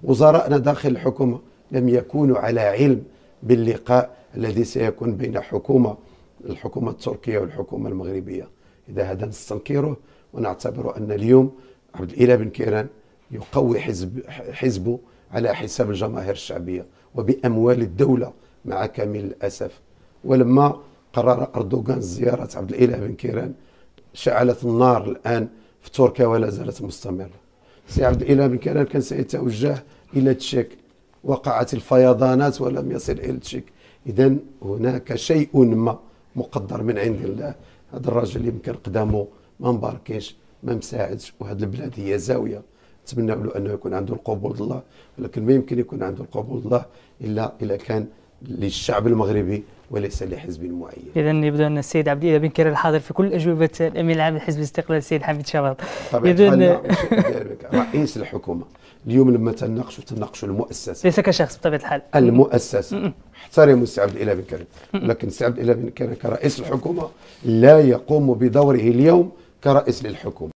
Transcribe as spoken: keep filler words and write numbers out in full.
وزراءنا داخل الحكومة لم يكونوا على علم باللقاء الذي سيكون بين حكومة الحكومة التركية والحكومة المغربية. إذا هذا نستنكره ونعتبر أن اليوم عبد الإله بن كيران يقوي حزب حزبه على حساب الجماهير الشعبية وبأموال الدولة مع كامل الأسف. ولما قرر أردوغان زيارة عبد الإله بن كيران شعلت النار الآن في تركيا ولا زالت مستمرة. سي عبد الإله بن كيران كان سيتوجه إلى تشيك، وقعت الفيضانات ولم يصل إلى تشيك. إذا هناك شيء ما مقدر من عند الله. هذا الرجل يمكن قدامه ما مباركيش ما مساعدش، وهذه البلاد هي زاوية. نتمنى له أنه يكون عنده القبول الله، ولكن ما يمكن يكون عنده القبول الله إلا إذا كان للشعب المغربي وليس لحزب معين. إذا يبدو أن السيد عبد الإله بن كيران الحاضر في كل أجوبة الأمين العام لحزب الاستقلال السيد حميد شباط. طبعا رئيس الحكومة اليوم لما تناقشوا تناقشوا المؤسسة ليس كشخص بطبيعة الحال. المؤسسة احترموا السي عبد الإله بن كيران، لكن السي عبد الإله بن كيران كرئيس الحكومة لا يقوم بدوره اليوم كرئيس للحكومة.